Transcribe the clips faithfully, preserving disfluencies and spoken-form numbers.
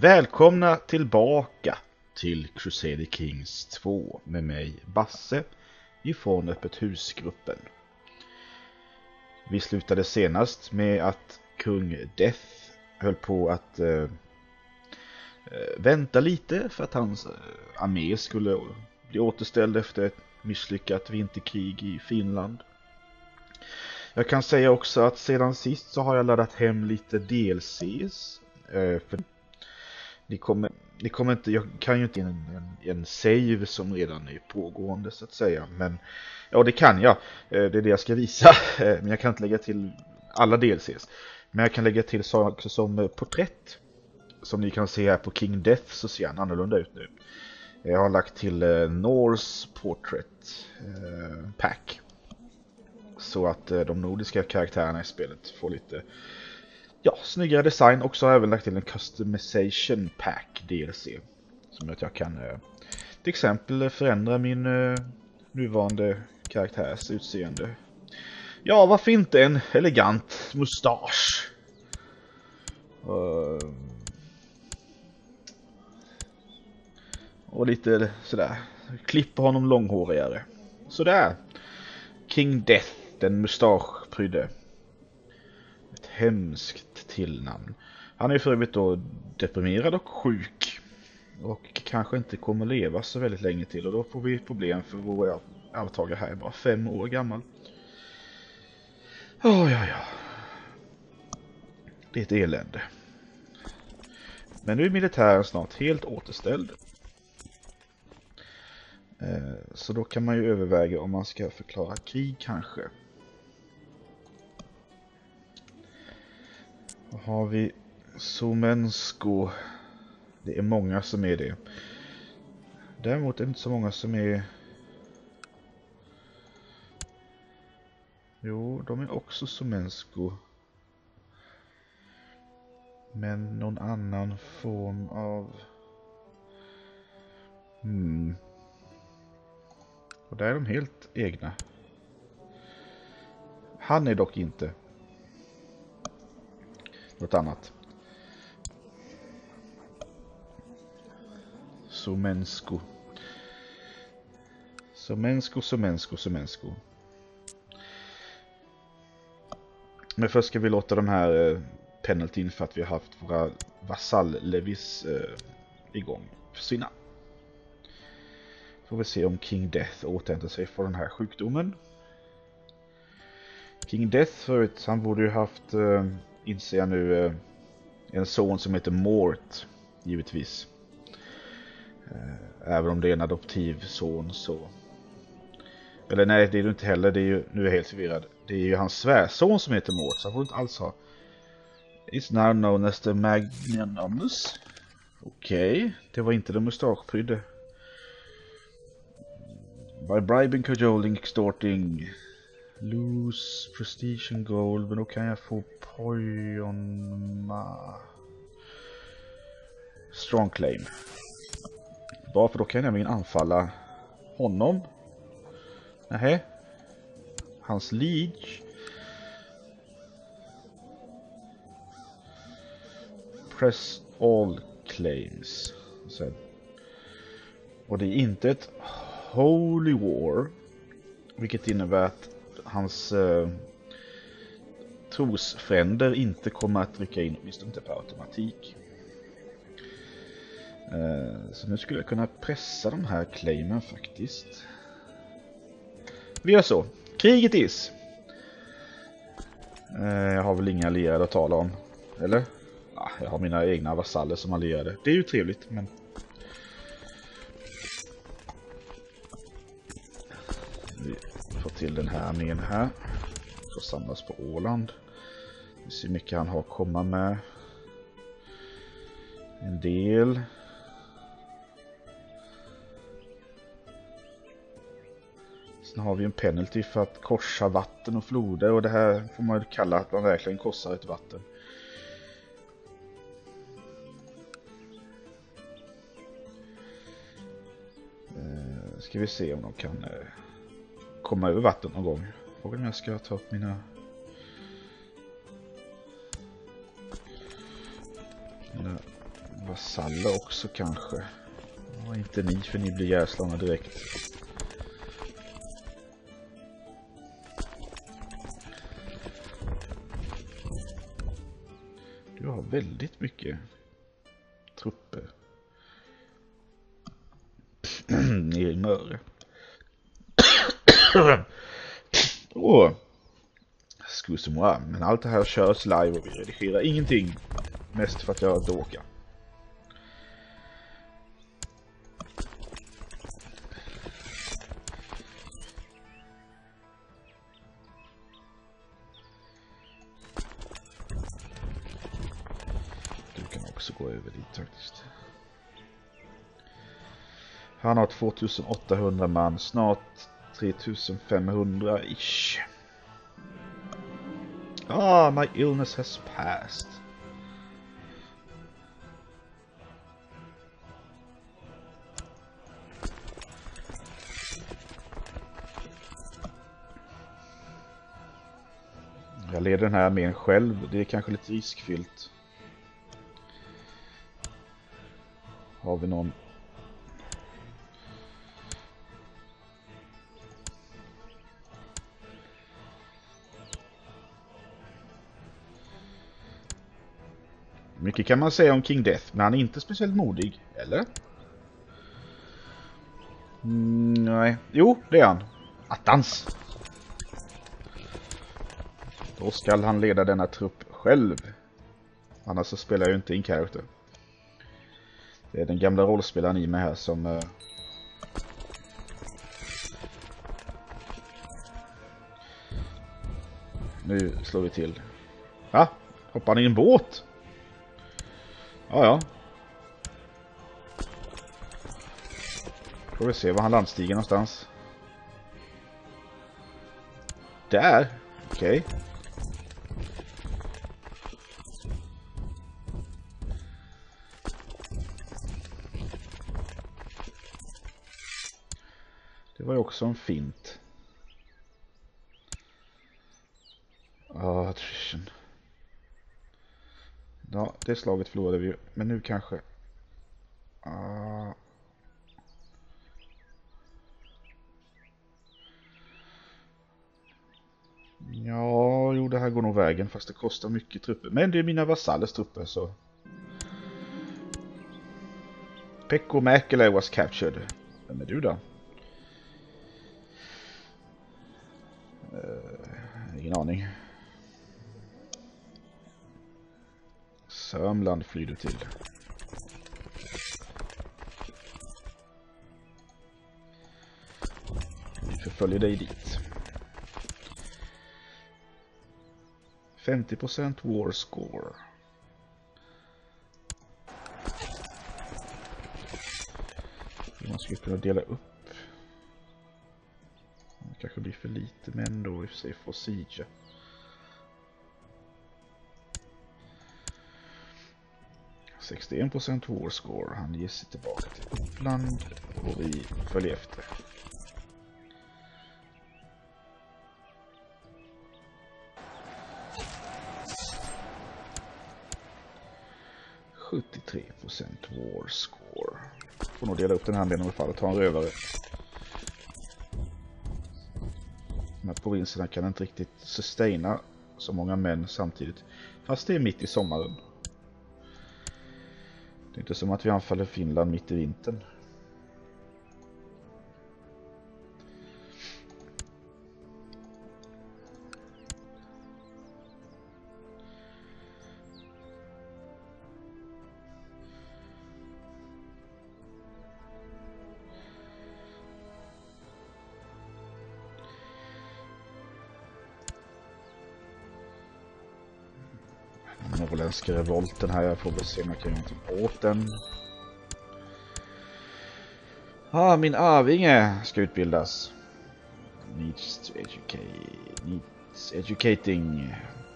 Välkomna tillbaka till Crusader Kings två med mig, Basse, ifrån Öppet husgruppen. Vi slutade senast med att kung Death höll på att äh, vänta lite för att hans armé skulle bli återställd efter ett misslyckat vinterkrig i Finland. Jag kan säga också att sedan sist så har jag laddat hem lite D L Cs. Äh, för Ni kommer, ni kommer inte, jag kan ju inte en, en, en save som redan är pågående så att säga. Men ja, det kan jag. Det är det jag ska visa. Men jag kan inte lägga till alla D L Cs. Men jag kan lägga till saker som porträtt. Som ni kan se här på King Death så ser han annorlunda ut nu. Jag har lagt till eh, Norse Portrait eh, Pack. Så att eh, de nordiska karaktärerna i spelet får lite... Ja, snyggare design. Och så har jag även lagt till en customization pack D L C. Som att jag kan eh, till exempel förändra min eh, nuvarande karaktärs utseende. Ja, varför inte en elegant mustasch? Uh, och lite sådär. Klippa honom långhårigare. Sådär. King Death, den mustaschprydde. Ett hemskt tillnamn. Han är för övrigt då deprimerad och sjuk. Och kanske inte kommer leva så väldigt länge till. Och då får vi problem för vår avtagare här är bara fem år gammal. Oh, ja, ja. Det är ett elände. Men nu är militären snart helt återställd. Så då kan man ju överväga om man ska förklara krig kanske. Då har vi Somensko. Det är många som är det. Däremot är det inte så många som är... Jo, de är också Somensko. Men någon annan form av... Hmm... Och där är de helt egna. Han är dock inte. Något annat. Somensko. Somensko, Somensko, Somensko. Men först ska vi låta de här eh, penaltyn för att vi har haft våra vasall-levis eh, igång försvinna. Får vi se om King Death återhämtar sig från den här sjukdomen. King Death förut, han borde ju haft, äh, inser jag nu, äh, en son som heter Mort, givetvis. Äh, även om det är en adoptiv son så... Eller nej, det är det inte heller, det är ju, nu är jag helt förvirrad. Det är ju hans svärson som heter Mort, så han får inte alls ha... It's now known as the Magnanimous. Okej, okay. Det var inte den mustaschprydde. By bribing, cajoling, extorting, lose prestige and gold. Men då kan jag få Poyonma strong claim. Bara för då kan jag nämligen anfalla honom. Nähä. Hans liege. Press all claims. Så. Och det är inte ett Holy War, vilket innebär att hans eh, trosfränder inte kommer att rycka in, åtminstone inte per automatik. Eh, så nu skulle jag kunna pressa de här claimen faktiskt. Vi gör så. Kriget is. Eh, jag har väl inga allierade att tala om, eller? Ah, jag har mina egna vasaller som allierade. Det är ju trevligt, men... Vi får till den här armén här. Får samlas på Åland. Vi ser hur mycket han har att komma med. En del. Sen har vi en penalty för att korsa vatten och floder. Och det här får man kalla att man verkligen korsar ett vatten. Ska vi se om de kan... komma över vatten någon gång. Frågan om jag ska ta upp mina mina vasaller också kanske. Ja, inte ni, för ni blir jäslarna direkt. Du har väldigt mycket trupper. Nere i Möre. Åh. Excuse-moi, men allt det här körs live och vi redigerar ingenting. Mest för att jag dåkar. Du kan också gå över dit faktiskt. Han har tvåtusenåttahundra man, snart tretusenfemhundra ish. Ah, my illness has passed. Jag leder den här armén själv. Det är kanske lite riskfyllt. Har vi någon... Mycket kan man säga om King Death, men han är inte speciellt modig, eller? Mm, nej. Jo, det är han. Attans! Då ska han leda denna trupp själv. Annars så spelar jag ju inte in character. Det är den gamla rollspelaren i mig här som... Uh... Nu slår vi till. Va? Hoppar han i en båt? Ja, ja. Får vi se var han landstiger någonstans. Där? Okej. Okay. Det var ju också en fint. Ah, attrition. Ja, det slaget förlorade vi ju. Men nu kanske... Uh... Ja, jo, det här går nog vägen. Fast det kostar mycket trupper. Men det är mina vasallers trupper, så... Pekko Mäkelä was captured. Vem är du då? Uh, ingen aning. Sörmland flyr du till. Vi förföljer dig dit. femtio procent war score. Man skulle kunna dela upp. Det kanske blir för lite, men då i och för sig får siege. sextioen procent war score. Han ger sig tillbaka till Uppland och vi följer efter. sjuttiotre procent war score. Får nog dela upp den här med i fall och ta en rövare. De här provinserna kan inte riktigt sustaina så många män samtidigt. Fast det är mitt i sommaren. Det är inte som att vi anfaller Finland mitt i vintern. Norrländska revolten här, jag får väl se om jag kan göra någonting åt den. Ah, min arvinge ska utbildas. Needs to educate. Needs educating.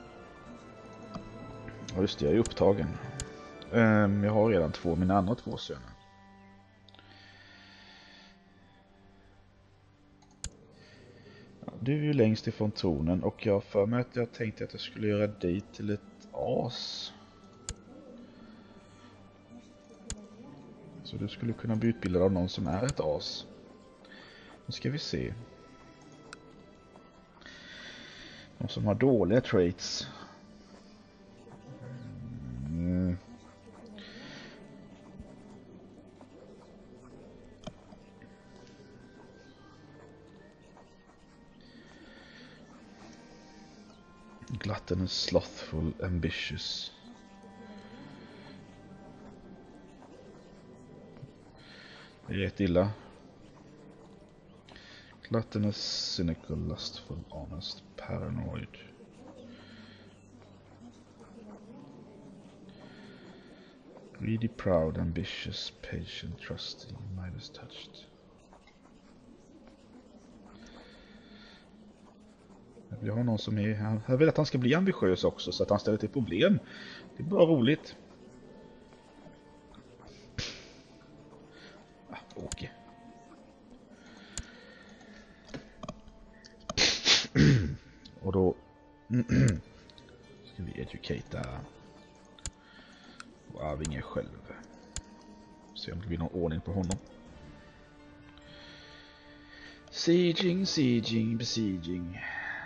Ja, just det, jag är upptagen. Um, jag har redan två, mina andra två söner. Ja, du är ju längst ifrån tronen och jag för mig att jag tänkte att jag skulle göra dig till ett as. Så du skulle kunna bli utbildad av någon som är ett as. Nu ska vi se. De som har dåliga traits. Mm. Gluttonous, slothful, ambitious. Det är rätt illa. Gluttonous, cynical, lustful, honest, paranoid. Greedy, proud, ambitious, patient, trusting, Midas touched. Vi har någon som är... Jag vill att han ska bli ambitiös också så att han ställer till problem. Det är bara roligt. Ah, Åke. Och då ska vi educata och Arvinge själv. Se om det blir någon ordning på honom. Sieging, sieging, besieging.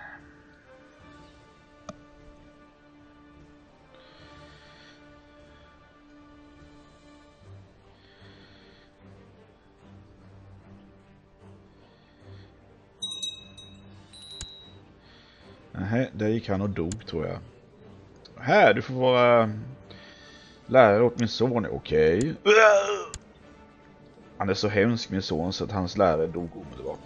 Nej, där gick han och dog tror jag. Här, du får vara lärare åt min son. Okej. Okay. Han är så hemsk min son så att hans lärare dog omedelbart.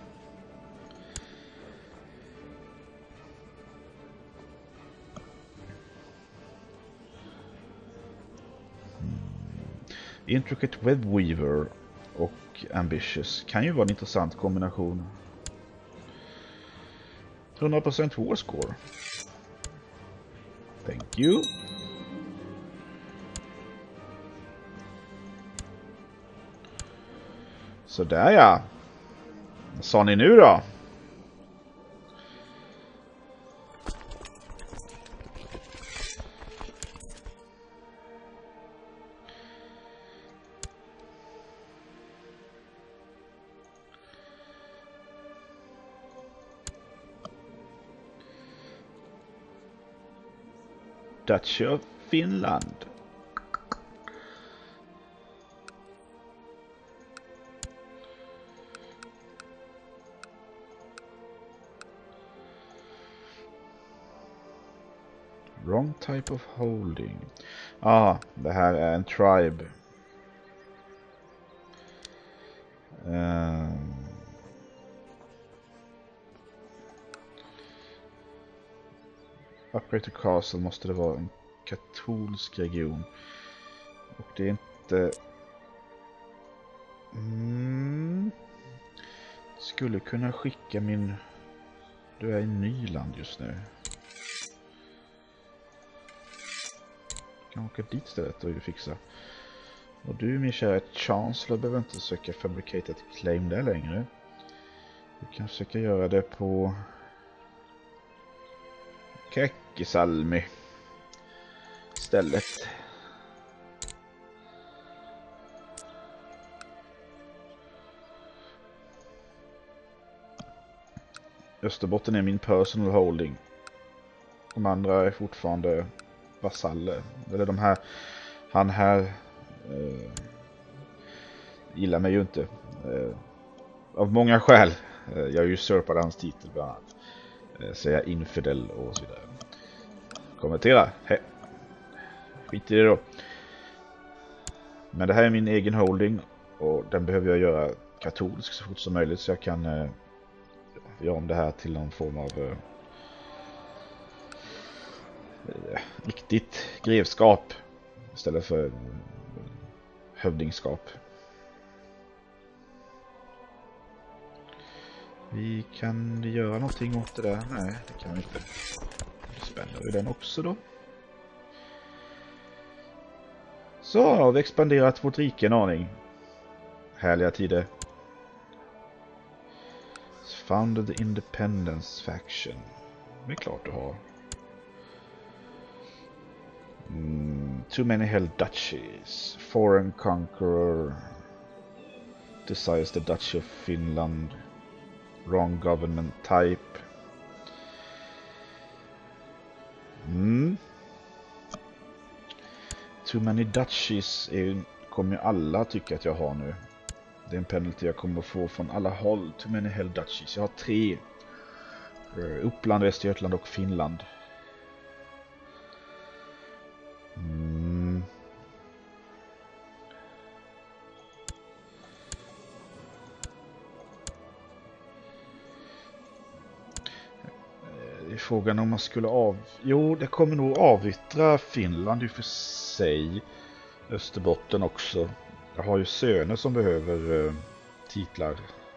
Hmm. Intricate Webweaver och Ambitious kan ju vara en intressant kombination. hundra procent war score. Thank you. Så där ja. Vad sa ni nu då? Duchy of Finland. Wrong type of holding. Ah, det här är en tribe. Um. Upgrade to Castle måste det vara en katolsk region. Och det är inte... Mm. Skulle kunna skicka min... Du är i Nyland just nu. Jag kan åka dit istället och fixa. Och du min kära Chancellor behöver inte söka fabricated claim där längre. Du kan försöka göra det på... Käckisalmi stället. Österbotten är min personal holding. De andra är fortfarande vasaller. Eller de här, han här eh, gillar mig ju inte. Eh, av många skäl. Eh, jag usurpade hans titel bland annat. Eh, så jag är infidel och så vidare. Kommentera. Hej. Skit i det då. Men det här är min egen holding. Och den behöver jag göra katolsk så fort som möjligt. Så jag kan eh, göra om det här till någon form av eh, riktigt grevskap istället för hövdingskap. Vi kan göra någonting åt det där. Nej, det kan vi inte. Spänner vi den också då. Så har vi expanderat vårt rike en aning. Härliga tider. Founded the Independence Faction. Det är klart du har. Mm, Too many held duchies. Foreign conqueror desires the Duchy of Finland. Wrong government type. Mm. Too many duchies är, kommer ju alla tycka att jag har nu. Det är en penalty jag kommer att få från alla håll. Too many held duchies. Jag har tre. Uppland, Västergötland och Finland. Mm. Det är frågan om man skulle av... Jo, det kommer nog avyttra Finland i och för sig. Österbotten också. Jag har ju söner som behöver uh, titlar.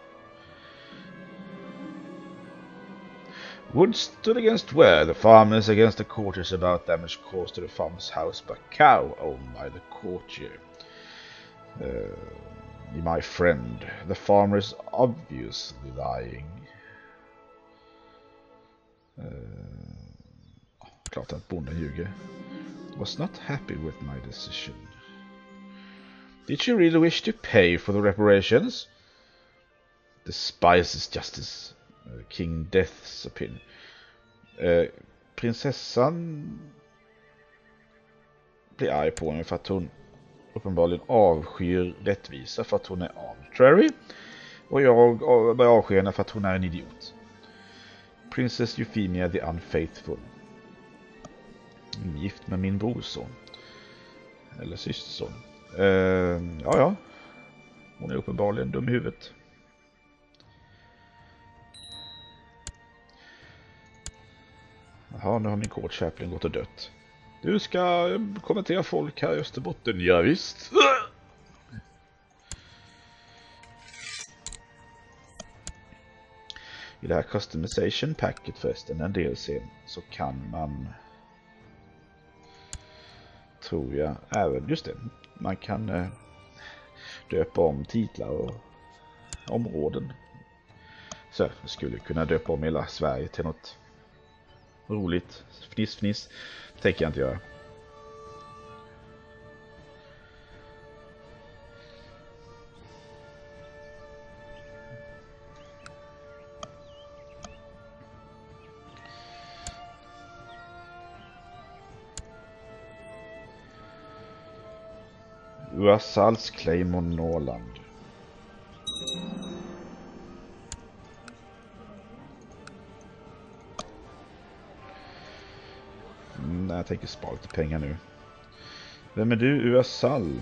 Wood stood against where? The farmers against the courtiers about damage caused to the farmer's house by cow owned by the courtier. Uh, my friend, the farmer is obviously lying. Uh, klart att bonden ljuger. Was not happy with my decision. Did you really wish to pay for the reparations? Despises justice. Uh, King Death's opinion. Uh, prinsessan blir arg på henne för att hon uppenbarligen avskyr rättvisa för att hon är arbitrary. Och jag börjar avsky henne för att hon är en idiot. Princess Euphemia the Unfaithful. Gift med min brorson. Eller systerson. Uh, ja, ja. Hon är uppenbarligen dum i huvudet. Jaha, nu har min court chaplain gått och dött. Du ska kommentera folk här i Österbotten. Ja, visst. I det här customization packet förresten, en D L C, så kan man, tror jag, även, just det, man kan eh, döpa om titlar och områden. Så jag skulle kunna döpa om hela Sverige till något roligt. Fniss, fniss. Det tänker jag inte göra. Uasals claim on Norrland. Nej, jag tänker spara lite pengar nu. Vem är du, Uasal?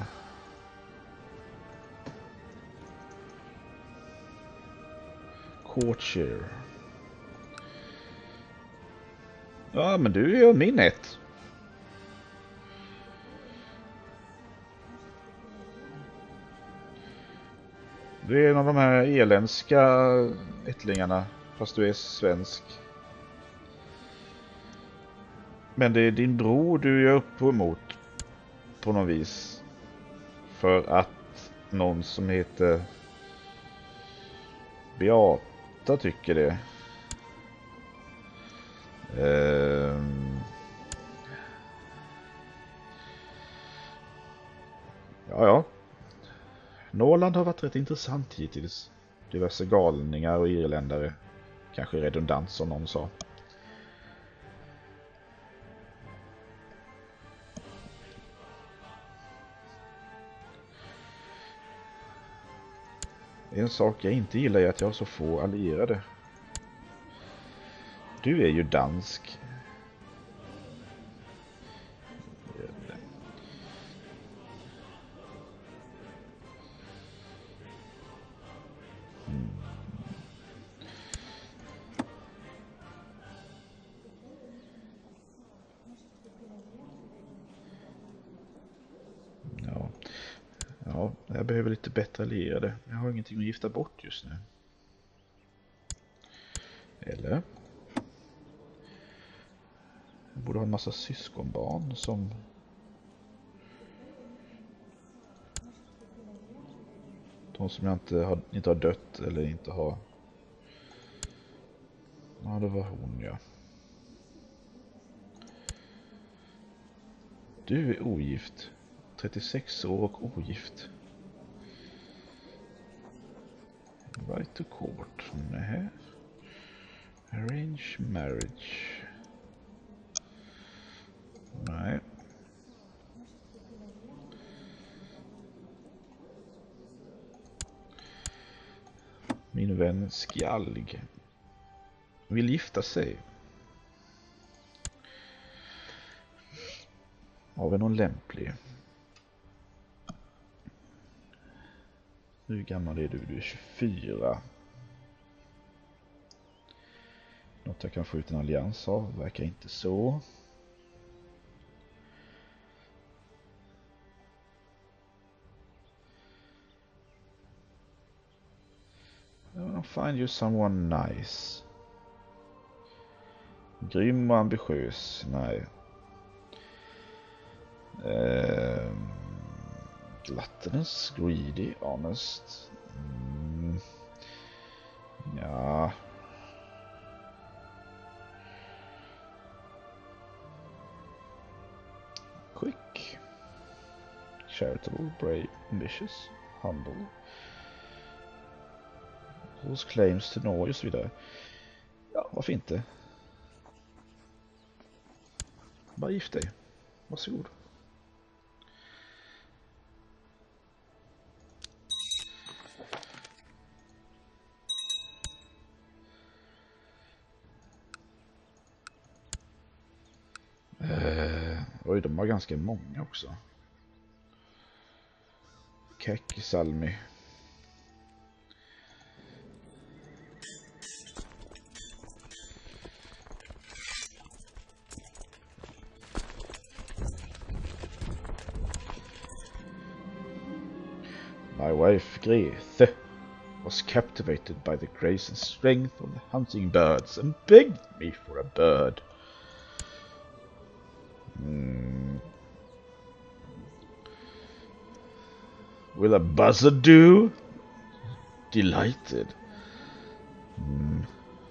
Courtier. Ja, men du är min ett. Du är en av de här eländska ättlingarna, fast du är svensk. Men det är din bror du är upp emot på något vis. För att någon som heter Beata tycker det. Ehm... Ja, ja. Norrland har varit rätt intressant hittills. Diverse galningar och irländare. Kanske redundant som någon sa. En sak jag inte gillar är att jag har så få allierade. Du är ju dansk. Mm. Ja. Ja, jag behöver lite bättre allierade. Jag har ingenting att gifta bort just nu. Eller? Jag borde ha en massa syskonbarn som... De som jag inte har, inte har dött eller inte har... Ja, det var hon, ja. Du är ogift. trettiosex år och ogift. Invite to court. Nej. Arrange marriage. Nej. Min vän Skjalg vill gifta sig. Har vi någon lämplig? Hur gammal är du? Du är tjugofyra. Något jag kan få ut en allians av, verkar inte så. I'll find you someone nice. Grym och ambitiös, nej. Uh, gluttonous, greedy, honest. Mm. Ja. Quick. Charitable, brave, ambitious, humble. Whose claims to know och så vidare. Ja, varför inte? Bara gift dig. Varsågod. Eh, oj, de var ganska många också. Kek, Salmi. My wife Grethe was captivated by the grace and strength of the hunting birds and begged me for a bird. Mm. Will a buzzard do? Delighted. Mm.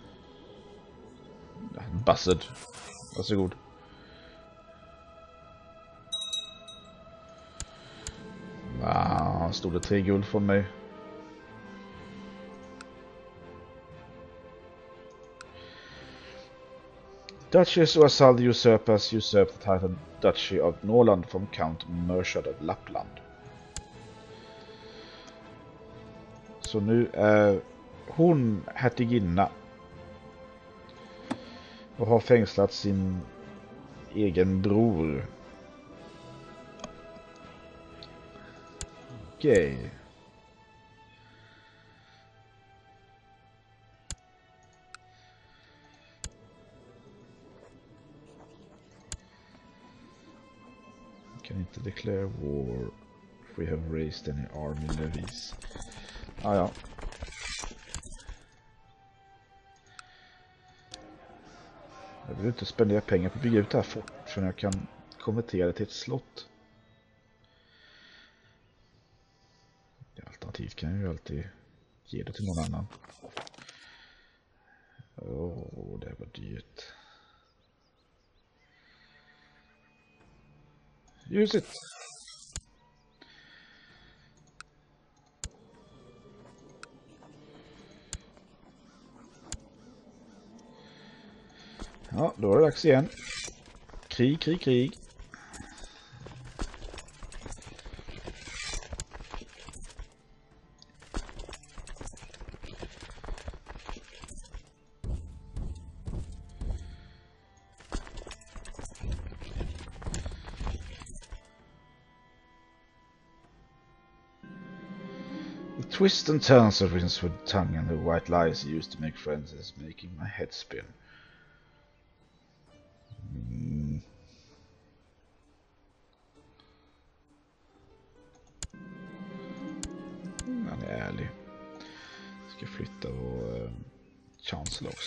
Buzzard. Varsågod. Ah, stod det tre guld från mig. Duchess Oasald usurpers usurped the title Duchy of Norland from Count Mörshad of Lappland. Så nu är hon hertiginna och har fängslat sin egen bror. Okej. Okay. Can inte declare war if we have raised any army levies. Ah, ja. Jag vill inte spendera pengar på att bygga ut det här fort så jag kan konvertera det till ett slott. Alternativt kan jag ju alltid ge det till någon annan. Åh, oh, det var dyrt. Ljusigt. Ja, då är det dags igen. Krig, krig, krig. Twist and turns of Rinswood tongue and the white lies he used to make friends is making my head spin. Mm. Han är ärlig. Ska flytta vår uh, chancellor också.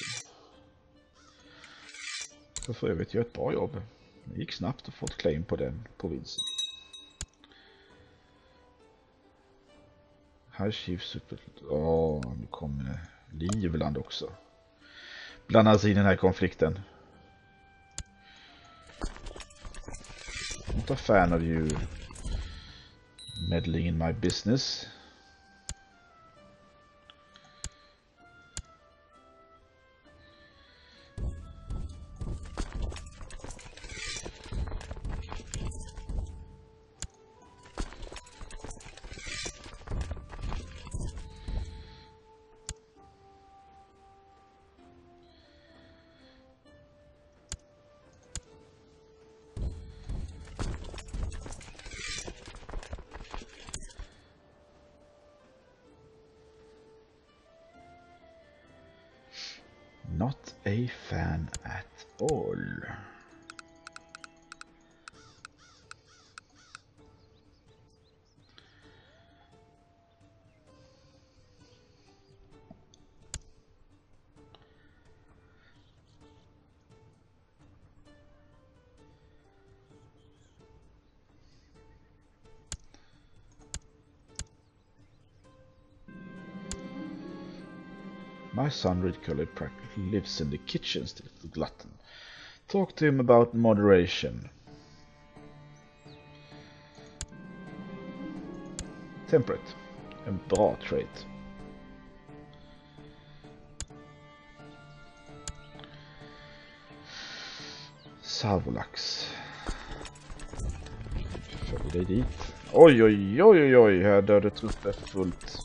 Så för övrigt gör ett bra jobb. Det gick snabbt att få ett claim på den provinsen. Här Chief Super... Åh, oh, nu kommer Livland också. Blandas in i den här konflikten. not a fan of you meddling in my business. Not a fan at all. My son Ridcully practically lives in the kitchen still, the glutton. Talk to him about moderation. Temperate. En bra trait. Salvolax. Följ dig dit. Oj, oj, oj, oj, oj. Här dödade trupper fullt.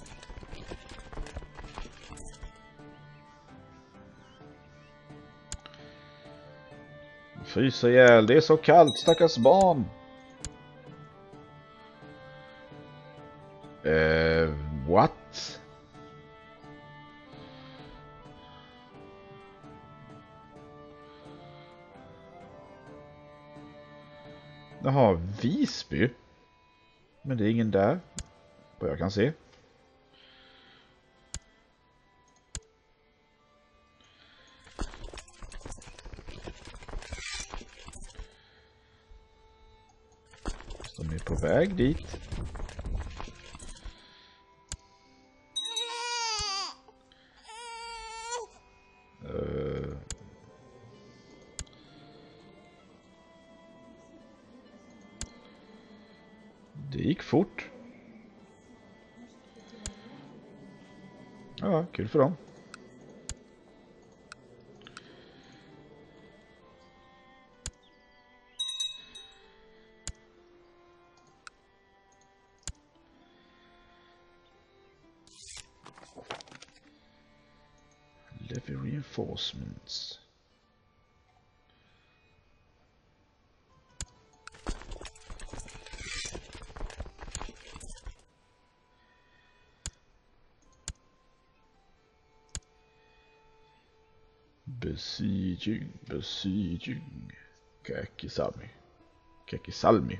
Frysa ihjäl, det är så kallt, stackars barn. Eh, what? Jaha, Visby. Men det är ingen där, vad jag kan se. De är på väg dit. Uh. Det gick fort. Ja, kul för dem. Levy reinforcements. Besieging, besieging. Käkisalmi. Käkisalmi.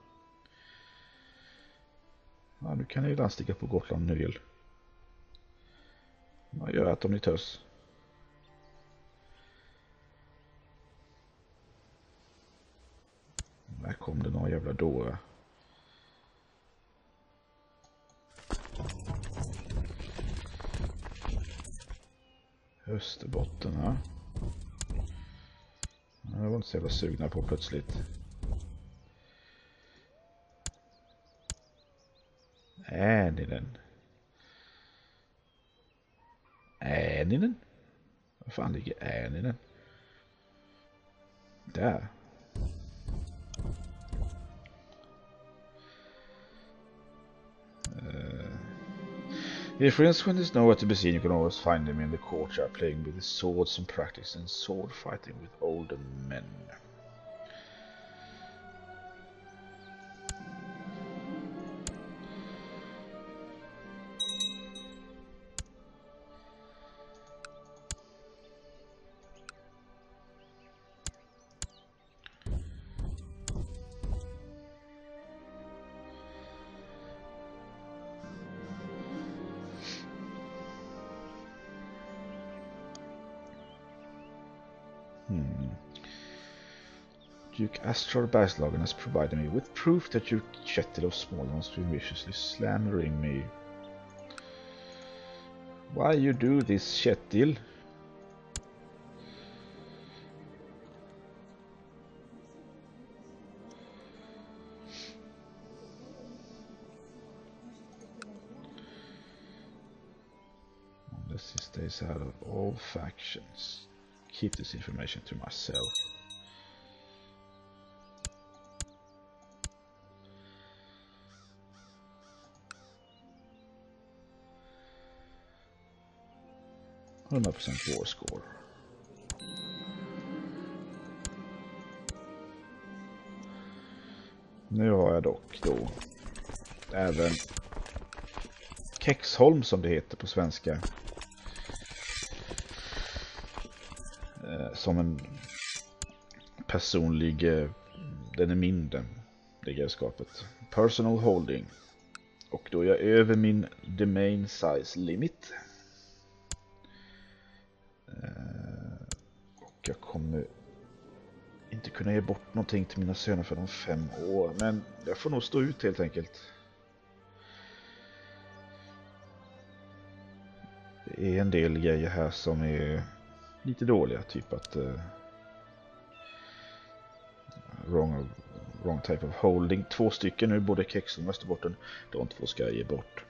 Ja, nu kan ni redan sticka på Gotland nu vill. Vad gör att om ni törs? Där kom det några jävla dårar. Österbotten här. Jag var inte så jävla sugna på plötsligt. Är ni den? Är ni den? Vad fan ligger är ni den? Där. Uh, if friends when there's nowhere to be seen, you can always find them in the courtyard playing with the swords and practicing sword fighting with older men. Hmm. Duke Astral Bergslagen has provided me with proof that Duke Kjetil of Småland has been viciously slandering me. Why you do this, Kjetil? Stays out of all factions. Keep this information to myself. one hundred percent war score. Nu har jag dock då även Kexholm som det heter på svenska. Eh, som en personlig, eh, den är min den, det grevskapet. Personal holding. Och då är jag över min domain size limit. Eh, och jag kommer inte kunna ge bort någonting till mina söner för de fem år. Men jag får nog stå ut helt enkelt. Det är en del grejer här som är lite dåliga. Typ att uh, wrong, wrong type of holding. Två stycken nu, både Kexholm och Österbotten. De två ska jag ge bort.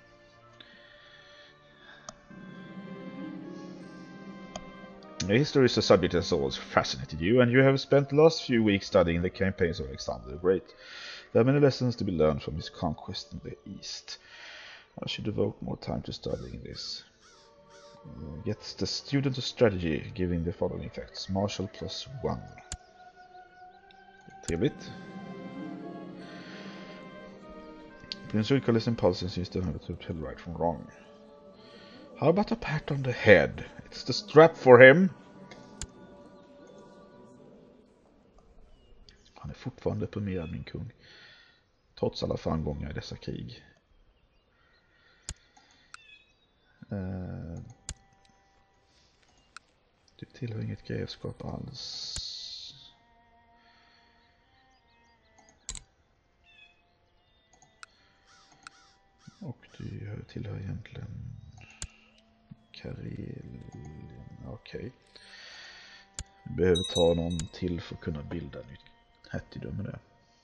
History is a subject that has always fascinated you, and you have spent the last few weeks studying the campaigns of Alexander the Great. There are many lessons to be learned from his conquest in the East. I should devote more time to studying this. Uh, gets the student a strategy, giving the following effects. Marshall plus one. Trevligt. Prince Ulysses impulses instead of to tell right from wrong. How about a pat on the head? It's the strap for him. Han är fortfarande deprimerad, min kung. Trots alla framgångar i dessa krig. Uh, du tillhör inget grevskap alls. Och du tillhör egentligen Karelien. Okej. Okay. Vi behöver ta någon till för att kunna bilda nytt hertigdöme där.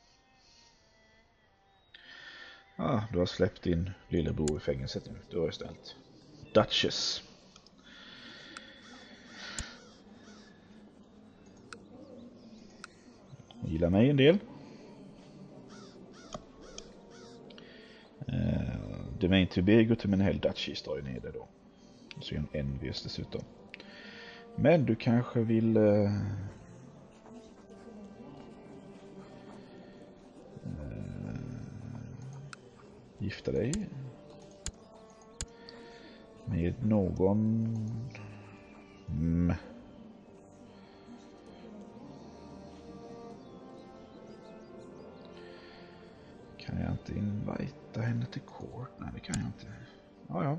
Ah, du har släppt din lillebror i fängelset nu. Du har ställt. Duchess. Jag gillar mig en del. Uh, Domain Tobago till min hel Duchy står ju nere då. Så är en envious dessutom. Men du kanske vill uh, uh, gifta dig med någon. Mm. Kan jag inte invita henne till court? Nej, det kan jag inte. Ja, ja.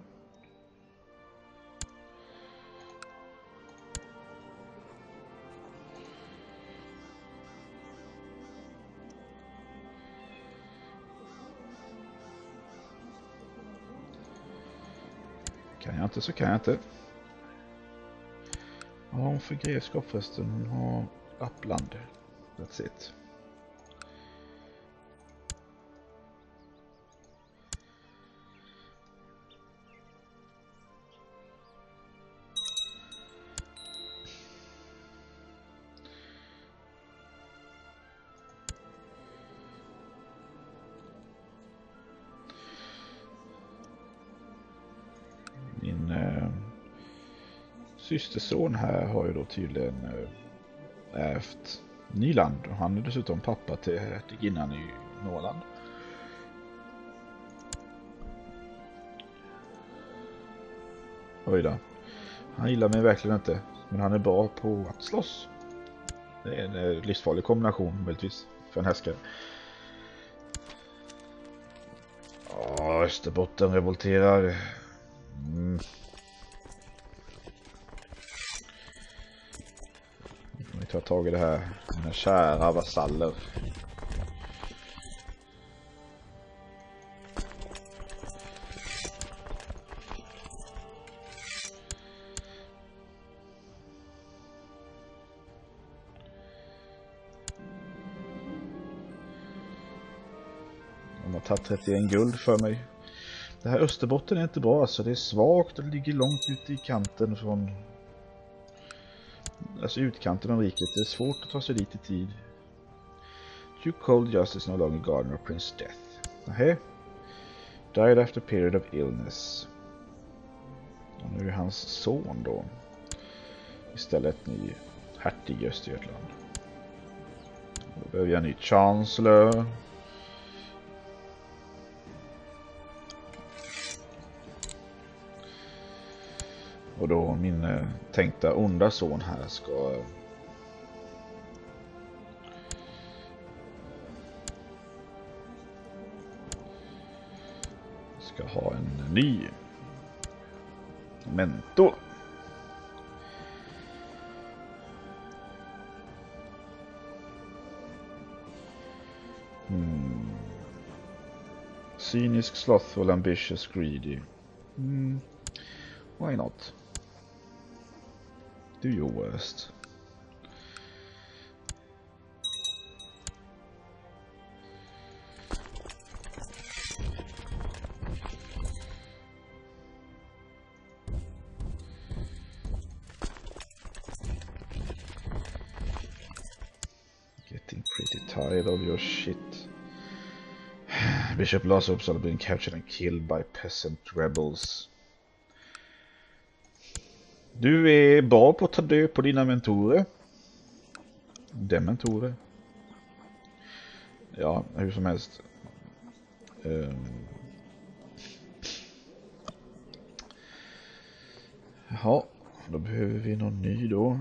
Kan jag inte så kan jag inte. Vad har hon för grevskap förresten? Hon har Lappland. That's it. Min äh, systerson här har ju då tydligen äh, ärvt Nyland. Han är dessutom pappa till hertiginnan i Norrland. Oj då. Han gillar mig verkligen inte. Men han är bra på att slåss. Det är en äh, livsfarlig kombination möjligtvis för en härskare. Åh, Österbotten revolterar. Mm. Vi tar tag i det här. Mina kära vasaller. De har tagit trettioen guld för mig. Det här Österbotten är inte bra, alltså det är svagt och det ligger långt ute i kanten från, alltså utkanten av riket. Det är svårt att ta sig dit i tid. Duke Cold Justice no longer Gardener of Prince Death. Nähä. Died after period of illness. Och nu är hans son då istället ny hertig i Östergötland. Då behöver jag en ny chancellor. Och då min eh, tänkta onda son här ska eh, ska ha en ny mentor. Hmm. Cynisk, slothful, ambitious, greedy. Hmm. Why not? Do your worst. Getting pretty tired of your shit. Bishop Lars Uppsala being captured and killed by peasant rebels. Du är bra på att ta död på dina mentorer. Dementorer. Ja, hur som helst. Um. Jaha, då behöver vi någon ny då.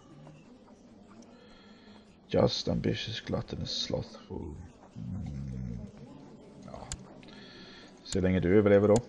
Just, ambitious, gluttonous, slothful. Mm. Ja. Så länge du överlever då.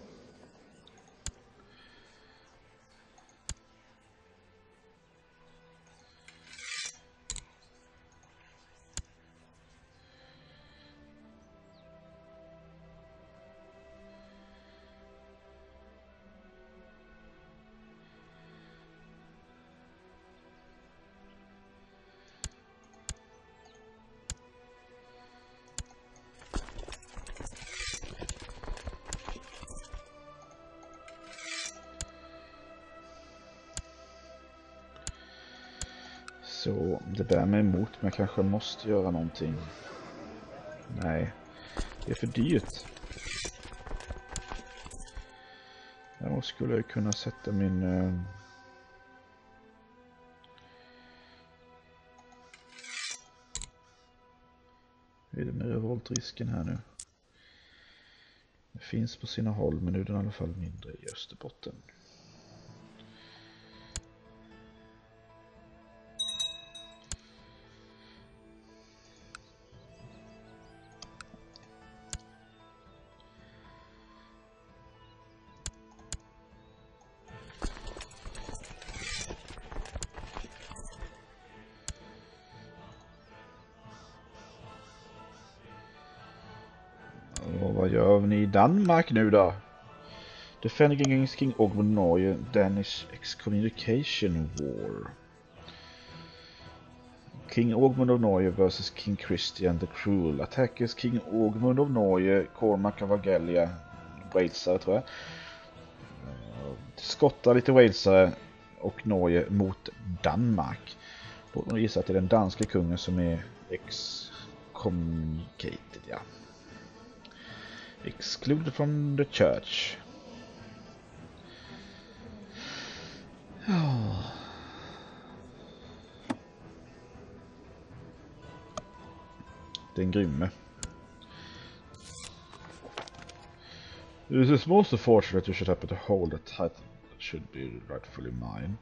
Så det bär mig emot, men jag kanske måste göra någonting. Nej, det är för dyrt. Jag skulle jag kunna sätta min... Uh... Hur är det med revoltrisken här nu? Det finns på sina håll, men nu är den i alla fall mindre i Österbotten. Och vad gör ni i Danmark nu då? Defending against King Ogmund Norge, Danish excommunication war. King Ogmund of Norge versus King Christian the Cruel. Attackers King Ogmund of Norge, Cormac av Argelia, walesare tror jag. Skottar lite walesare och Norge mot Danmark. Då gissar att det är den danska kungen som är excommunicated, ja. Excluded from the church. Oh. Den grymme. It is most unfortunate you should happen to hold a title that should be rightfully mine.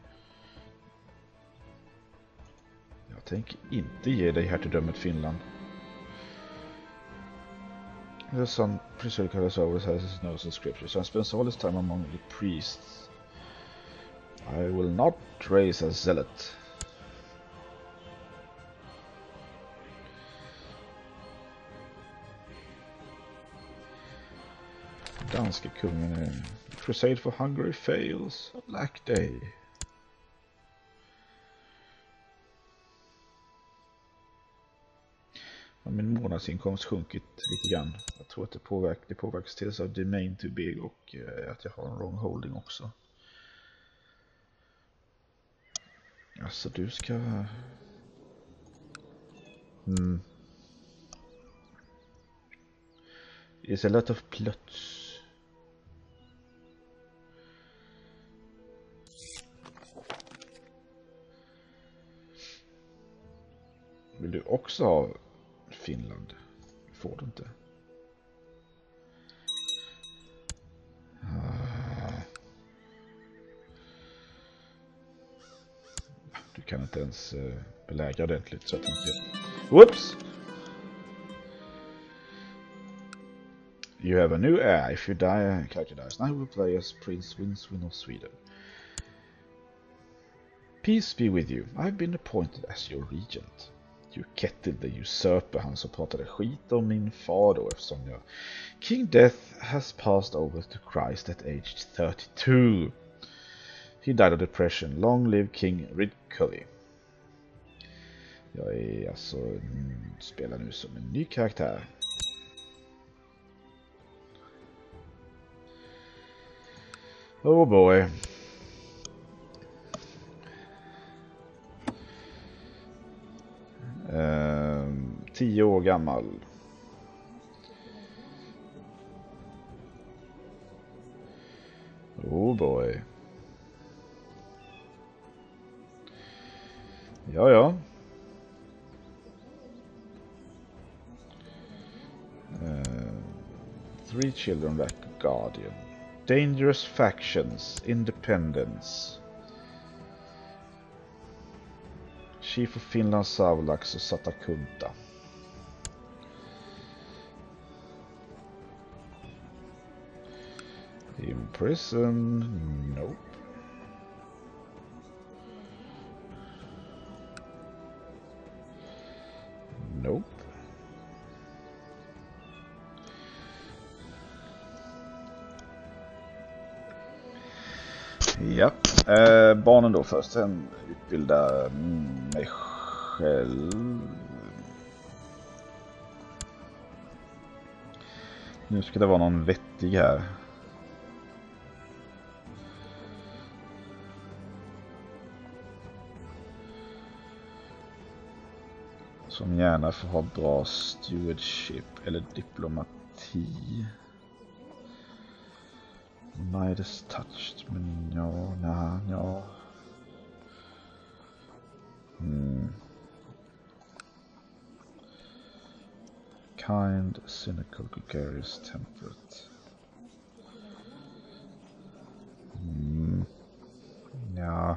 Jag tänker inte ge dig hertigdömet Finland. The son Priscilla always has his nose in scripture, so he spends all his time among the priests. I will not raise a zealot. Danske kungen är Crusade for Hungary fails. Black Day. har min månadsinkomst sjunkit lite grann. Jag tror att det, påverk, det påverkas till av domain too big och eh, att jag har en wrong holding också. Alltså du ska... Hmm. It's a lot of plots. Vill du också ha Finland? Får du inte. Du kan inte ens belägra ordentligt så att inte... Whoops! You have a new heir. If you die, character dies. Now you will play as Prince Winswin of Sweden. Peace be with you. I've been appointed as your regent. You Kettil the usurper, han som pratade skit om min far då eftersom jag... King Death has passed over to Christ at age thirty-two. He died of depression. Long live King Ridcully. Jag är alltså... Mm, spelar nu som en ny karaktär. Oh boy. Uh, tio år gammal. Oh boy. Ja, ja. Uh, three children like a guardian. Dangerous factions. Independence. Chief of Finland, Savlax och Satakunta. In prison? Nope. Nope. Ja, eh, barnen då först. Sen utbilda mig själv. Nu ska det vara någon vettig här. Som gärna får ha bra stewardship eller diplomati. Midas touched, men ja, nej, ja. Hmm. Kind, cynical, gregarious, temperate. Hmm. Ja.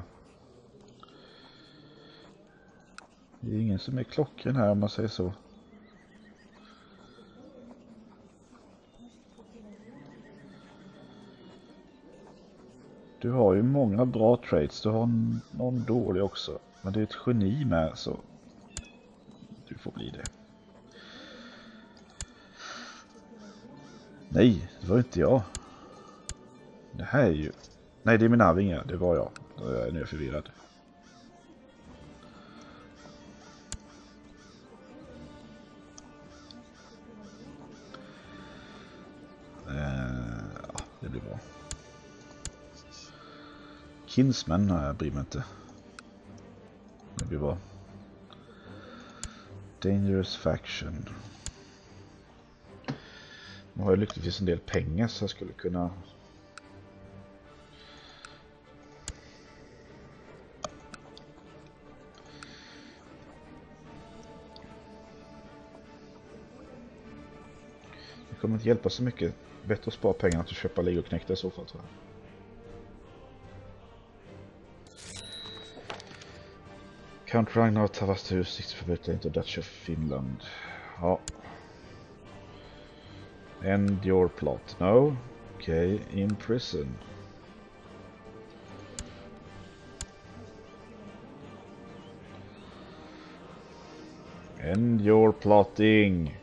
Det är ingen som är klockren här om man säger så. Du har ju många bra traits. Du har någon dålig också. Men det är ett geni med så du får bli det. Nej, det var inte jag. Det här är ju... Nej, det är min arvingar. Det var jag. Då är jag nu förvirrad. Eh, ja, det blir bra. Kinsman, jag bryr mig inte. Det blir bra. Dangerous faction. Nu har jag lyckligtvis en del pengar så jag skulle kunna... Det kommer inte hjälpa så mycket. Bättre att spara pengarna till att köpa legoknektar i så fall, tror jag. Count Ragnar Tavastus, sixty-four into Dutch of Finland. Ja. End your plot. No. Okay, in prison. End your plotting.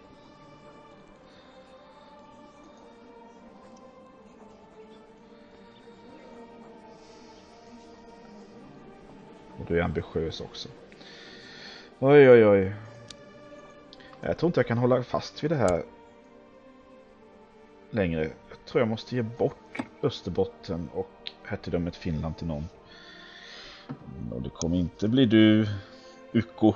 Och du är ambitiös också. Oj, oj, oj. Jag tror inte jag kan hålla fast vid det här längre. Jag tror jag måste ge bort Österbotten och hertigdömet Finland till någon. Och det kommer inte bli du, Ukko.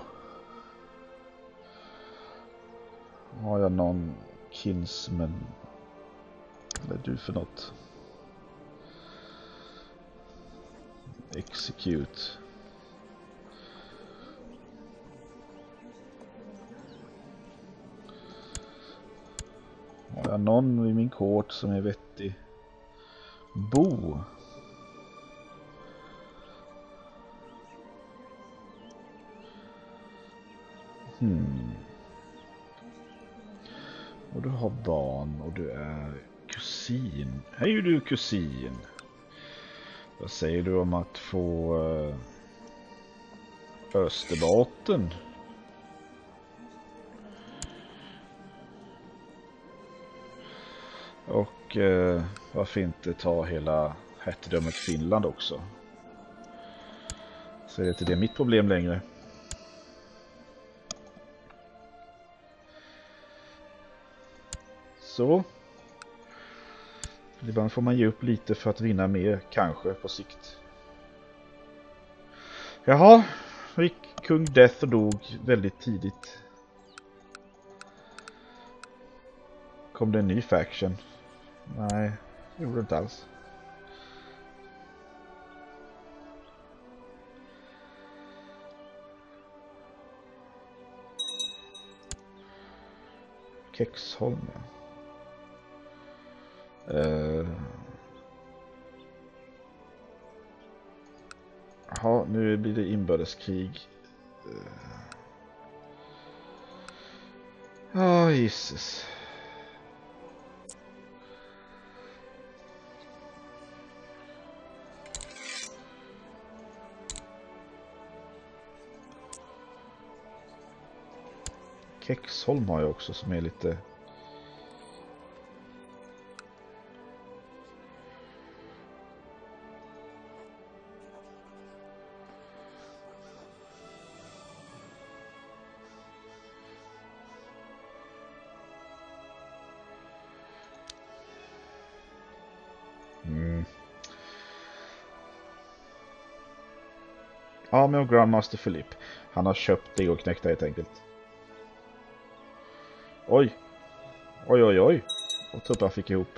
Har jag någon kinsman? Vad är du för något? Execute. Har jag någon i min kort som är vettig? Bo. Hmm. Och du har barn och du är kusin. Hej du kusin. Vad säger du om att få uh, Österbotten? Och uh, varför inte ta hela hertigdömet Finland också? Så är det inte det mitt problem längre. Så. Ibland får man ge upp lite för att vinna mer, kanske på sikt. Jaha, gick kung Death och dog väldigt tidigt. Kom det en ny faction? Nej, det gjorde det inte alls. Kexholm, ja. Uh. Jaha, nu blir det inbördeskrig. Ja, uh. oh, Jesus. Kexholm har jag också som är lite... Mm. Ja, men Grandmaster Philip. Han har köpt det och knäckt det helt enkelt. Oj. Oj, oj, oj. Och trupper fick ihop.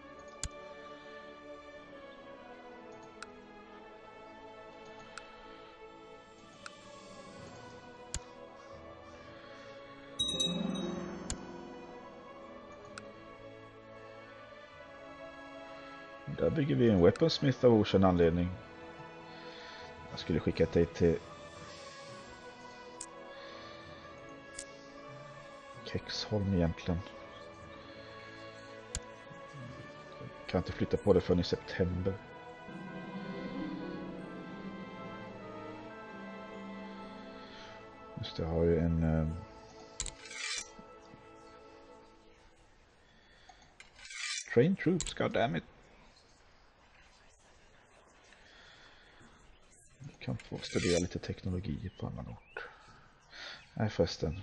Där bygger vi en weaponsmith av okänd anledning. Jag skulle skicka dig till Kexholm egentligen. Jag kan inte flytta på det förrän i september. Just det, jag har ju en... Uh... Train troops, goddammit. Jag kan få studera lite teknologi på annan ort. Nej förresten.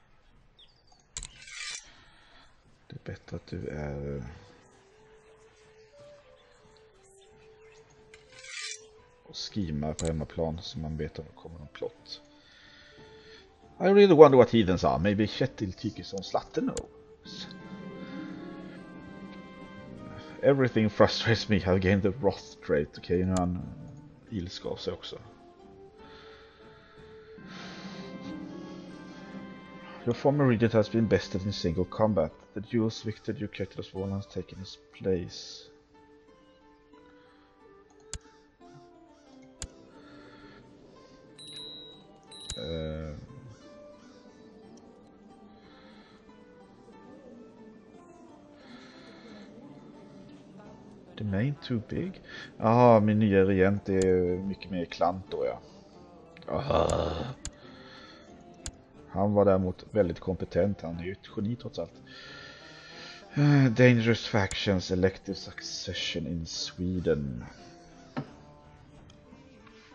Det är bättre att du är... och skimar på hemmaplan så man vet om det kommer någon plott. I really wonder what heathens are. Maybe Kjetil Tykesson Slatten knows. Everything frustrates me. I've gained the wrath trait. Okej, okay, nu är han ilska av sig också. Your former regent has been bested in single combat. The duel's victor, Duke Keklos Warland, has taken his place. Uh, the main too big? Jaha, min nya regent är mycket mer klant då, ja. Uh. Han var däremot väldigt kompetent. Han är ju ett geni trots allt. Uh, dangerous factions, elective succession in Sweden.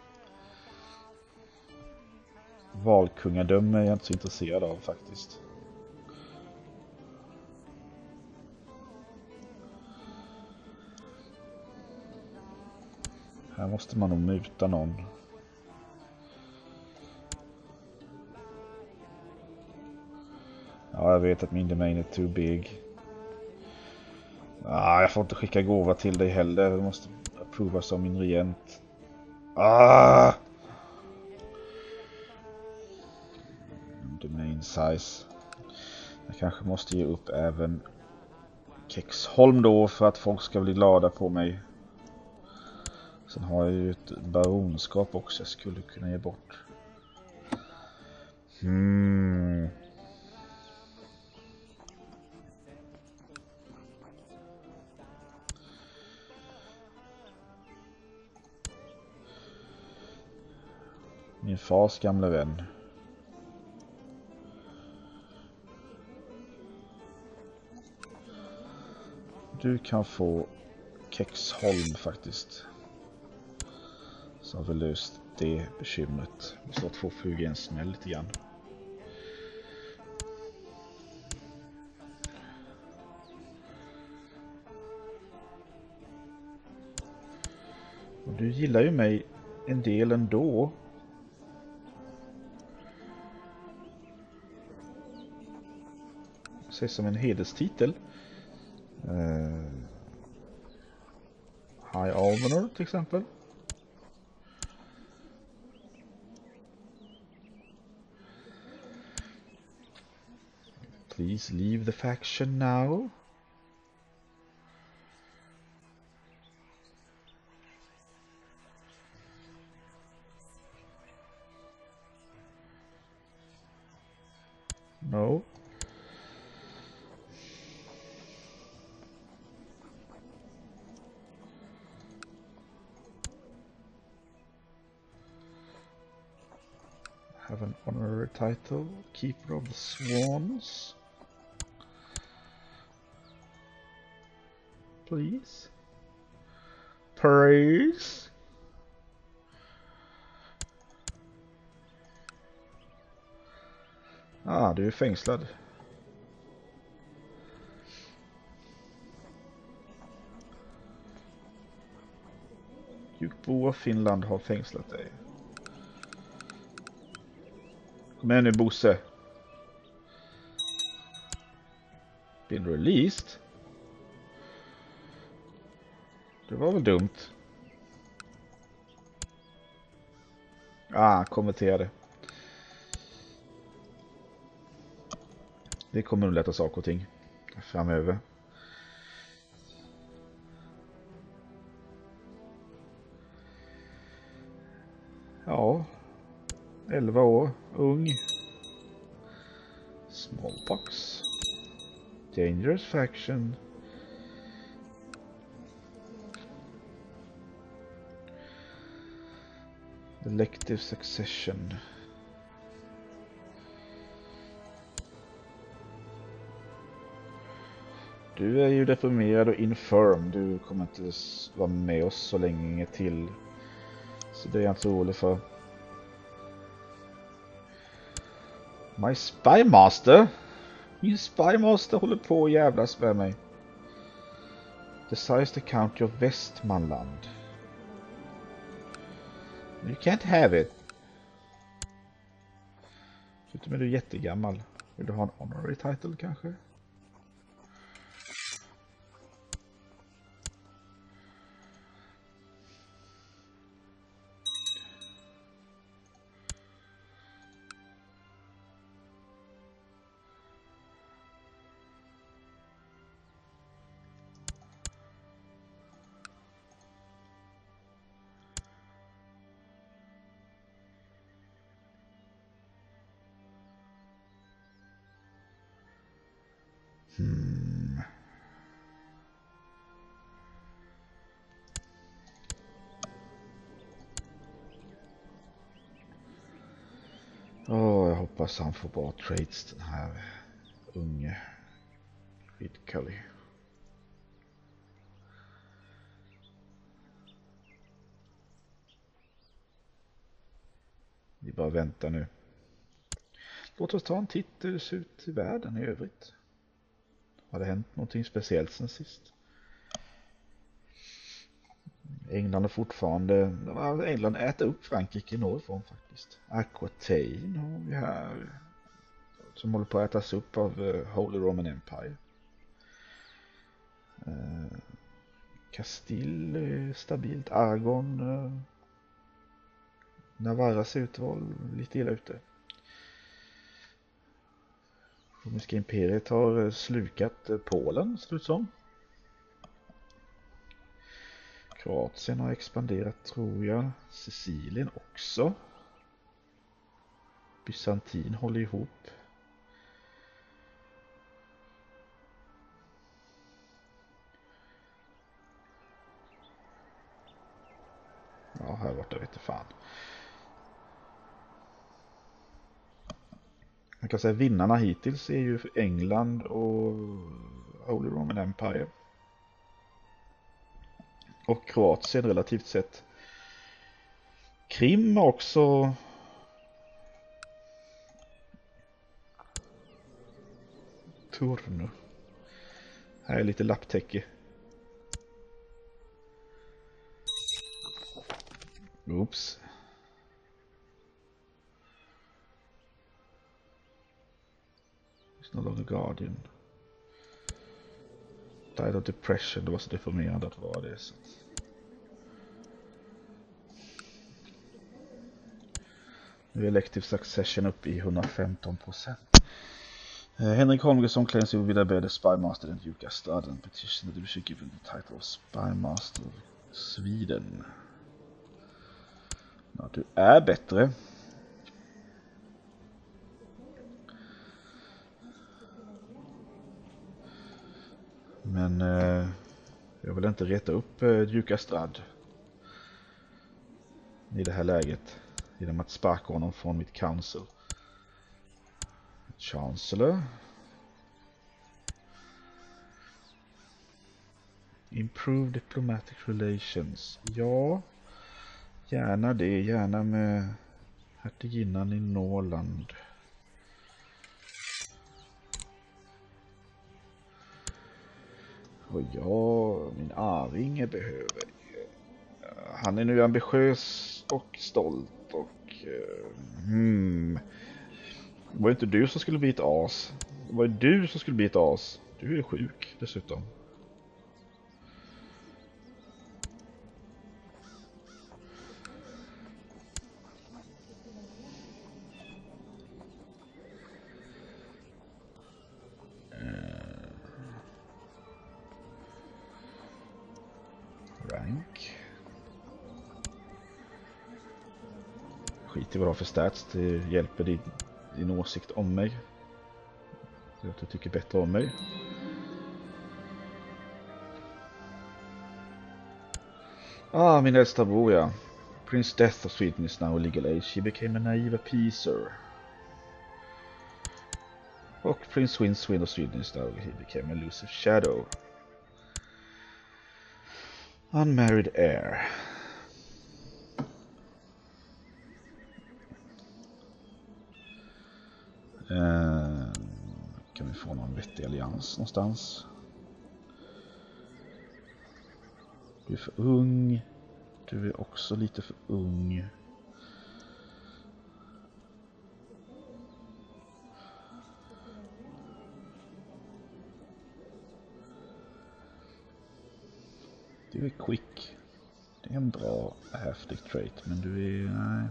Valkungadöme är jag inte så intresserad av faktiskt. Här måste man nog muta någon. Ja, jag vet att min domain är too big. Ah, jag får inte skicka gåva till dig heller. Jag måste approvas av min regent. Ah! Domain size. Jag kanske måste ge upp även Kexholm då för att folk ska bli glada på mig. Sen har jag ju ett baronskap också jag skulle kunna ge bort. Hmm. Min fars gamla vän. Du kan få Kexholm faktiskt. Så har vi löst det bekymret. Vi ska två flugor i en smäll lite grann. Och du gillar ju mig en del ändå. Säg som en hederstitel. Uh, High Almoner till exempel. Please leave the faction now. No. Have an honorary title, Keeper of the Swans. Please. Praise. Ah, du är fängslad. Djupbo av Finland har fängslat dig. Kom igen nu, Bosse. Been released? Det var väl dumt. Ah, kommenterade. Det kommer att lätta saker och ting framöver. Ja, elva år, ung. Smallpox. Dangerous faction. Elective succession. Du är ju deformerad och infirm. Du kommer inte vara med oss så länge till. Så det är jag inte orolig för. My spymaster? Min spymaster håller på och jävlas med mig. Decides the county of Västmanland. You can't have it. Förutom är du jättegammal. Vill du ha en honorary title kanske? Hmm. Åh, oh, jag hoppas han får bra trades, den här unge Ridcully. Vi bara väntar nu. Låt oss ta en titt hur det ser ut i världen i övrigt. Har det hänt någonting speciellt sen sist? England är fortfarande... England äter upp Frankrike norrifrån faktiskt. Aquitaine har vi här. Som håller på att ätas upp av uh, Holy Roman Empire. Uh, Castille är stabilt. Aragon. Uh, Navarra ser ut att vara lite illa ute. Romerska imperiet har uh, slukat uh, Polen, ser det ut som. Kroatien har expanderat, tror jag. Sicilien också. Bysantin håller ihop. Ja, här borta vet jag fan. Man kan säga att vinnarna hittills är ju England och Holy Roman Empire. Och Kroatien relativt sett. Krim också. Turno. Här är lite lapptäcke. Oops. It's no longer Guardian. Died of depression, det var så deformerande att vara det. Så. Nu är elective succession upp i hundrafemton procent. Uh, Henrik Holmgren claims he will be the better spy master than Duke Astad and petition that he should give him the title of spy master of Sweden. Ja, du är bättre. Men uh, jag vill inte reta upp uh, Duke Astad i det här läget genom att sparka honom från mitt council. Chancellor. Improve diplomatic relations. Ja, gärna det. Gärna med hertiginnan i Norrland. Och ja, min arvinge behöver. Han är nu ambitiös och stolt och... Hmm... Det var inte du som skulle bli ett as. Det var du som skulle bli ett as. Du är sjuk dessutom. Uh, rank. Skit i vad du har för stats. Det hjälper din, din åsikt om mig. Att du tycker bättre om mig. Ah, min äldsta bror, ja. Prince Death of Sweden is now a legal age. He became a naive appeaser. Och Prince Swin Swin of Sweden is now, he became a elusive shadow. Unmarried heir. Uh, kan vi få någon vettig allians någonstans? Du är för ung. Du är också lite för ung. Du är quick. Det är en bra häftig trait, men du är... Nej.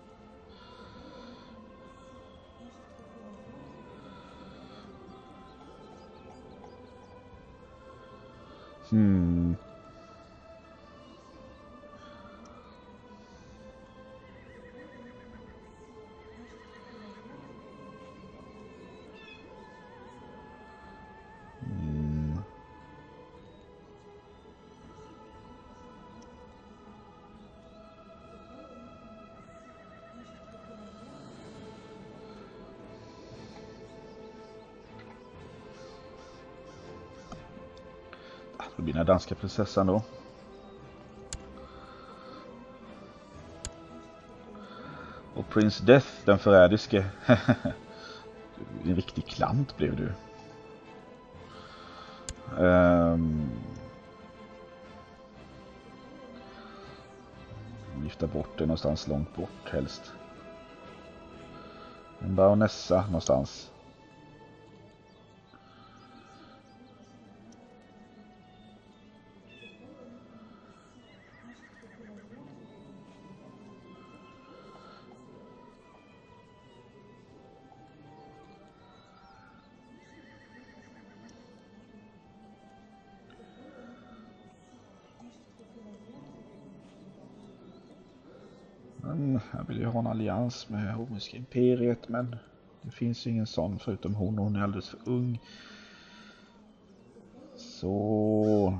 Hmm. Hmm. Det blir den danska prinsessan då. Och Prince Death, den förrädiske. En riktig klant blev du. Um... gifta bort det någonstans långt bort helst. En baronessa någonstans. Jag vill ju ha en allians med Romerska imperiet, men det finns ju ingen sån förutom hon, och hon är alldeles för ung. Så...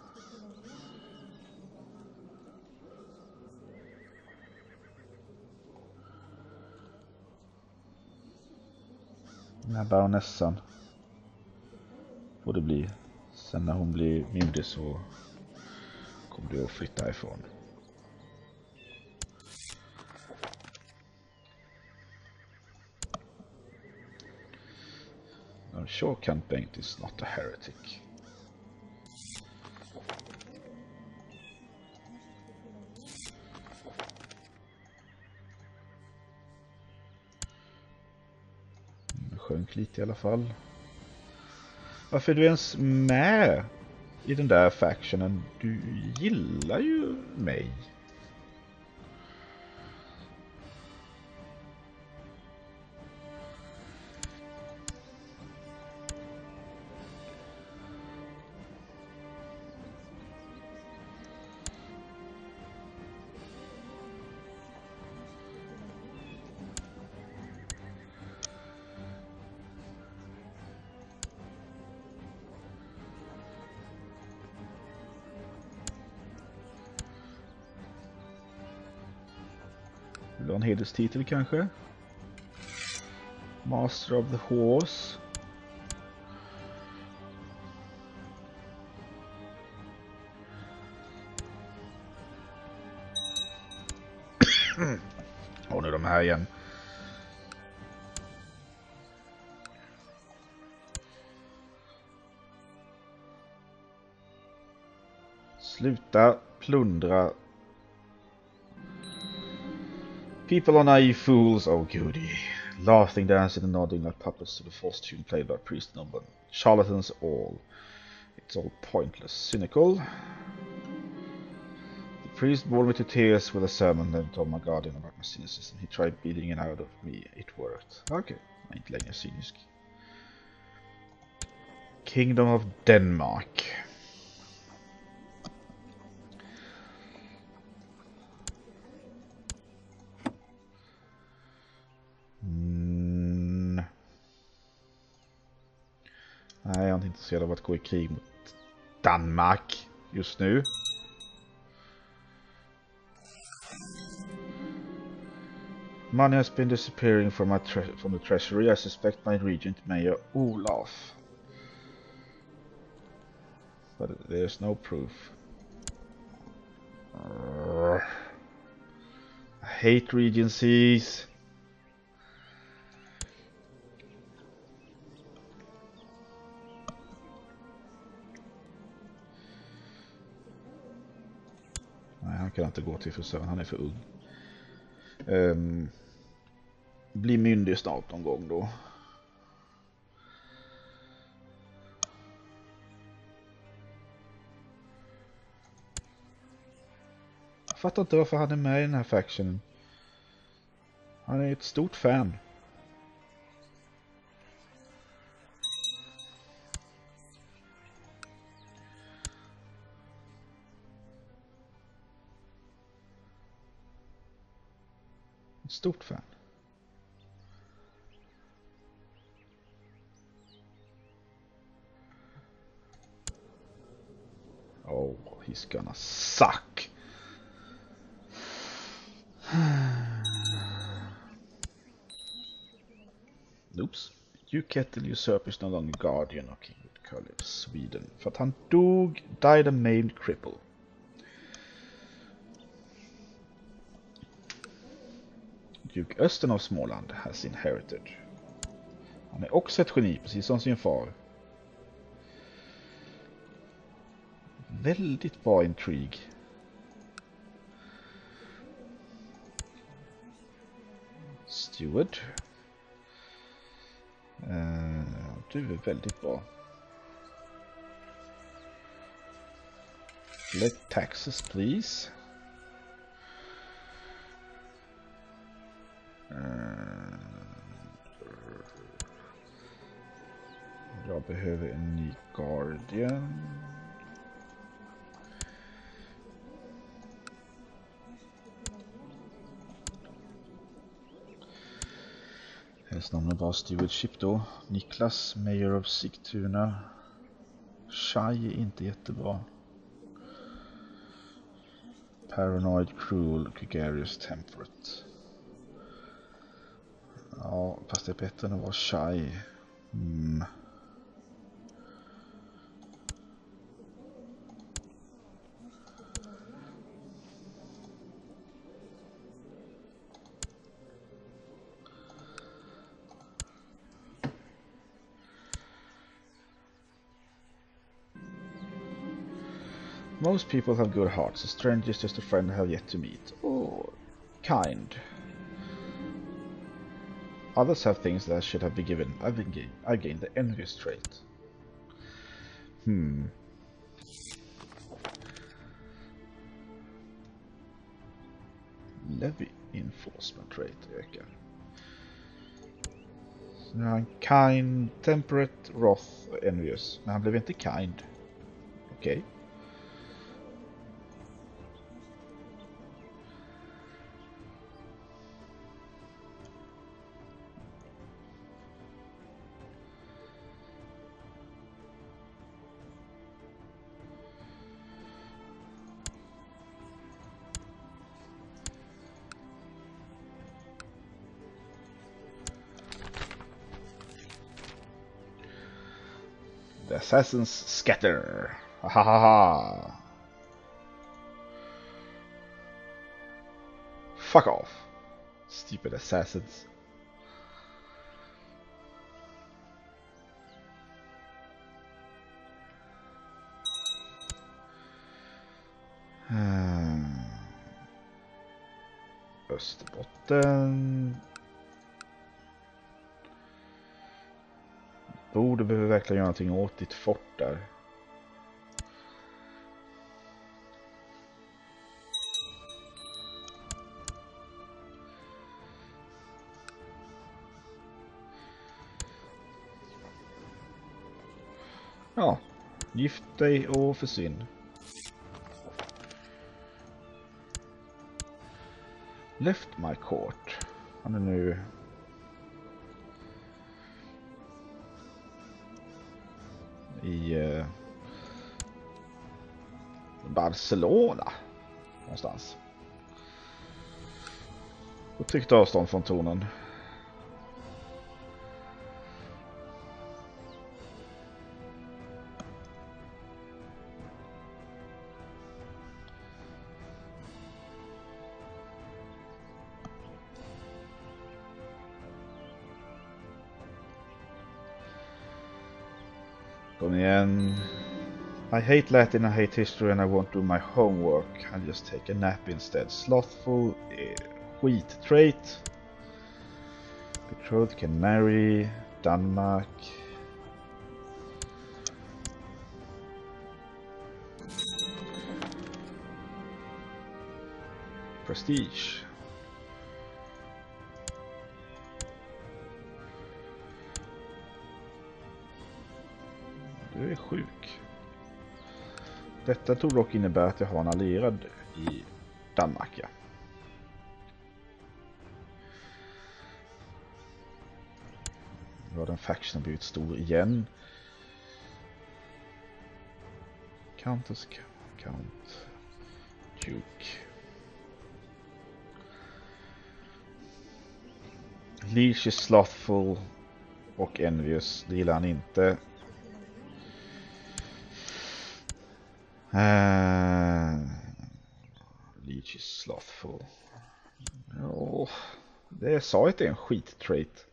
Den här baronessan får det bli. Sen när hon blir myndig så kommer du att flytta ifrån. I'm sure Count Bengt is not a heretic. Det sjönk lite i alla fall. Varför är du ens med i den där factionen? Du gillar ju mig. Vill du ha en hederstitel kanske? Master of the Horse. Och nu de här igen. Sluta plundra. People are naive fools, oh goody. Laughing, dancing and nodding like puppets to the false tune played by priest number. Charlatans all. It's all pointless, cynical. The priest bored me to tears with a sermon, then told my guardian about my cynicism. He tried beating it out of me. It worked. Okay, jag är inte längre cynisk. Kingdom of Denmark. Mm. Nej, jag är inte intresserad av att gå i krig mot Danmark just nu. Money has been disappearing from my from the treasury. I suspect my regent, Mayor Olaf. But there's no proof. Uh, I hate regencies. Nej, han kan inte gå till frisören, han är för ung. Um, bli myndig snart någon gång då. Jag fattar inte varför han är med i den här factionen. Han är ett stort fan. Ett stort fan. Oh, he's gonna suck. Oops. Duke Kettle usurper is no longer guardian of King Curly of Sweden. För att han dog, died a maimed cripple. Duke Östen av Småland has inherited. Han är också ett geni, precis som sin far. Väldigt bra intrig. Steward. Uh, du är väldigt bra. Let taxes please. Uh, jag behöver en ny Guardian. Hennes namn är bara Stewardship då. Niklas, Mayor of Sigtuna. Shai är inte jättebra. Paranoid, Cruel, Gregarious, Temperate. Ja, fast det är bättre än att vara Shai. Mm. Most people have good hearts. A stranger is just a friend I have yet to meet. Oh, kind. Others have things that should have been given. I've been gained. I gained the envious trait. Hmm. Levy enforcement rate ökar. Så nu har han kind, temperate, wrath och envious. Men han blev inte kind. Okej. Okay. The assassins scatter. Ha ha ha. Fuck off. Stupid assassins. Hmm. Österbotten. Borde behöver verkligen göra någonting åt ditt fort där. Ja, gift dig och försvinn. Left my court. Han är nu... i uh, Barcelona någonstans. Och tryckte avstånd från tonen. Kom igen. I hate Latin, I hate history and I won't do my homework. I'll just take a nap instead. Slothful, eh, skit trait. Betrothed can marry. Danmark. Prestige. Du är sjuk. Detta tog dock innebära att jag har en allierad i Danmark, ja. Nu har den faction blivit stor igen. Countess, Count, Duke. Leash is slothful och envious. Det gillar han inte. Uh, Leech is slothful. Oh, det sa att det är en skit-trait.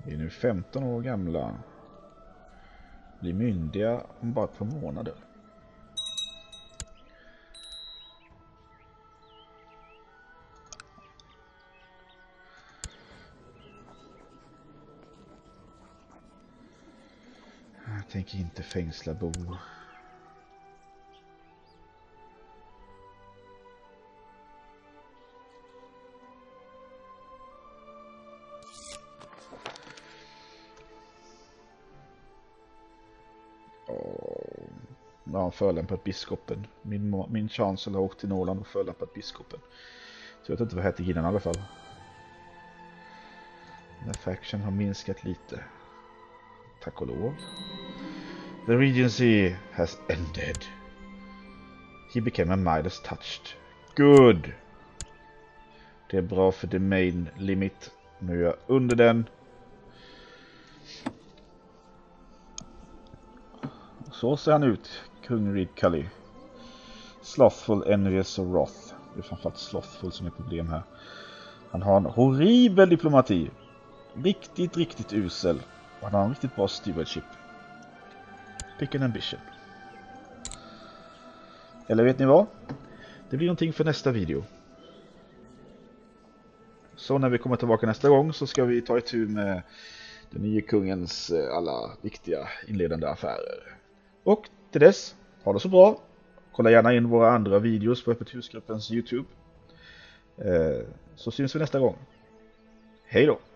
är nu femton år gamla. Blir myndiga om bara ett par månader. Jag tänker inte fängsla Bo. Ja, förolämpat biskopen. Min, min chancellor har åkt till Norrland och förolämpat biskopen. Så jag vet inte vad hertiginnen i alla fall. Den faction har minskat lite. Tack och lov. The regency has ended. He became a Midas touched. Good. Det är bra för the main limit. Nu är jag under den. Så ser han ut, kung Reed Cully. Slothful, envious och wrath. Det är framförallt slothful som är problem här. Han har en horribel diplomati. Riktigt, riktigt usel. Han har en riktigt bra stewardship. Pick an ambition. Eller vet ni vad? Det blir någonting för nästa video. Så när vi kommer tillbaka nästa gång så ska vi ta itu med den nya kungens alla viktiga inledande affärer. Och till dess, ha det så bra. Kolla gärna in våra andra videos på Öppet husgruppens YouTube. Så syns vi nästa gång. Hej då!